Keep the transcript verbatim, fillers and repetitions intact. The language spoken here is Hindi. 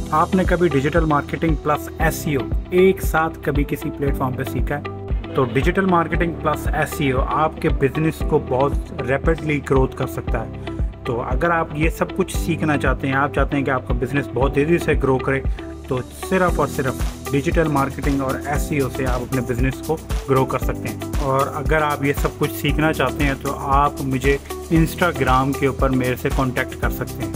आपने कभी डिजिटल मार्केटिंग प्लस एसईओ एक साथ कभी किसी प्लेटफॉर्म पे सीखा है? तो डिजिटल मार्केटिंग प्लस एसईओ आपके बिजनेस को बहुत रैपिडली ग्रोथ कर सकता है। तो अगर आप ये सब कुछ सीखना चाहते हैं, आप चाहते हैं कि आपका बिजनेस बहुत तेज़ी से ग्रो करे, तो सिर्फ और सिर्फ डिजिटल मार्केटिंग और एसईओ से आप अपने बिजनेस को ग्रो कर सकते हैं। और अगर आप ये सब कुछ सीखना चाहते हैं तो आप मुझे इंस्टाग्राम के ऊपर मेरे से कांटेक्ट कर सकते हैं।